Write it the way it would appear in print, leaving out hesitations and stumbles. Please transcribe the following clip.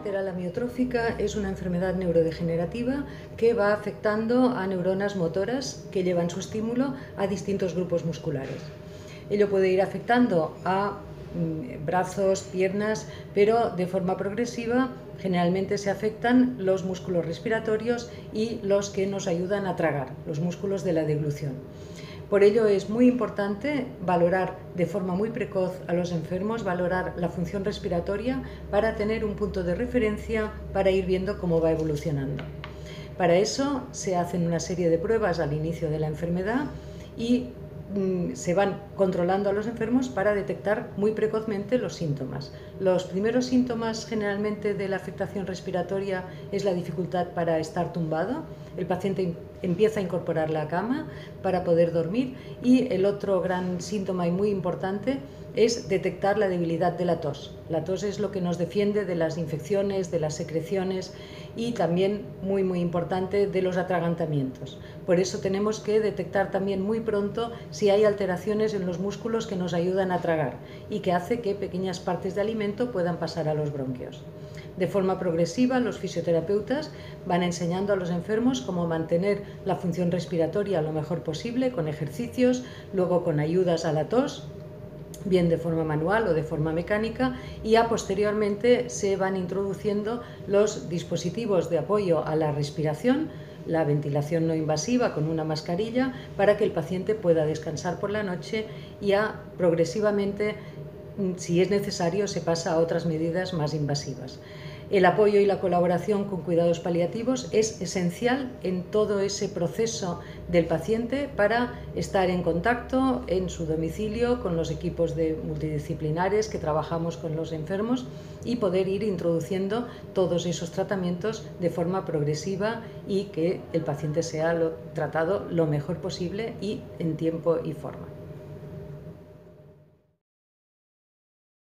lateral amiotrófica es una enfermedad neurodegenerativa que va afectando a neuronas motoras que llevan su estímulo a distintos grupos musculares. Ello puede ir afectando a brazos, piernas, pero de forma progresiva. Generalmente se afectan los músculos respiratorios y los que nos ayudan a tragar, los músculos de la deglución. Por ello es muy importante valorar de forma muy precoz a los enfermos, valorar la función respiratoria para tener un punto de referencia para ir viendo cómo va evolucionando. Para eso se hacen una serie de pruebas al inicio de la enfermedad y se van controlando a los enfermos para detectar muy precozmente los síntomas. Los primeros síntomas generalmente de la afectación respiratoria es la dificultad para estar tumbado. El paciente empieza a incorporar la cama para poder dormir y el otro gran síntoma y muy importante es detectar la debilidad de la tos. La tos es lo que nos defiende de las infecciones, de las secreciones y también, muy importante, de los atragantamientos. Por eso tenemos que detectar también muy pronto si hay alteraciones en los músculos que nos ayudan a tragar y que hace que pequeñas partes de alimento puedan pasar a los bronquios. De forma progresiva, los fisioterapeutas van enseñando a los enfermos cómo mantener la función respiratoria lo mejor posible con ejercicios, luego con ayudas a la tos, bien de forma manual o de forma mecánica, y ya posteriormente se van introduciendo los dispositivos de apoyo a la respiración, la ventilación no invasiva con una mascarilla para que el paciente pueda descansar por la noche y ya progresivamente, si es necesario, se pasa a otras medidas más invasivas. El apoyo y la colaboración con cuidados paliativos es esencial en todo ese proceso del paciente para estar en contacto en su domicilio con los equipos multidisciplinares que trabajamos con los enfermos y poder ir introduciendo todos esos tratamientos de forma progresiva y que el paciente sea tratado lo mejor posible y en tiempo y forma.